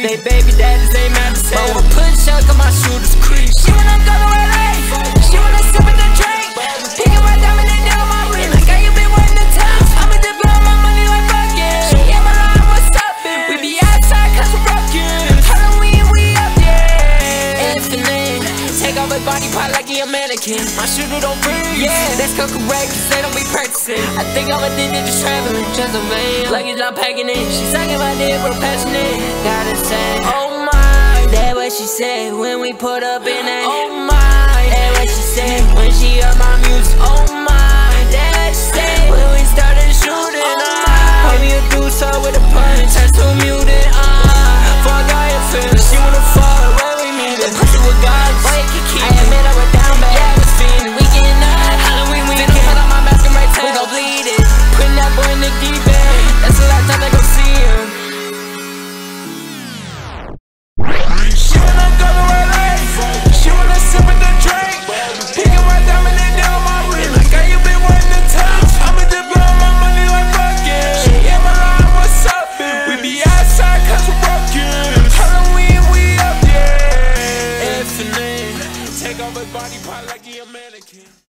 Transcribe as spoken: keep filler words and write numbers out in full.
They baby daddies, they mad as hell. But we'll put shock on my shooters creep. She wanna go to L A, she wanna sip with the drink. Picking my diamond and down my ring. Like how you been wanting to touch. I'ma just blow my money like fuck it. She hit my line, what's up, bitch? We be outside cause we're broken. Halloween, we up, yeah. Infinite, take off his body part like he a mannequin. My shooter don't breathe, yeah. That's cook correct, cause they don't be practicing. I think I'm addicted to traveling, just a van. Luggage not packing in. She sucking my dick, real passionate. Gotta say, oh my, that what she said when we put up in that. Oh my, that what she said when she heard my music. Oh my, that what she said when we started shooting. Oh my, homie a dude so with a punch, turn to muted. Uh, fuck all your feelings. She wanna fall where we meet it. Pussy with God, boy you can keep it. I admit I went down bad. Yeah, I was feeling we getting up. Halloween weekend, put on my mask and right tail. We gon' bleed it. Putting that boy in the deep end. That's the last time I go see him. She wanna go to L A, she wanna sip with the drink. Picking my diamond and down my ring. Like how you been wanting to touch. I'ma just blow my money like fuck it. She hit my line, what's up, bitch? We be outside cause we're broken. Halloween, we up, yeah. Infinite, take off his body part like he a mannequin.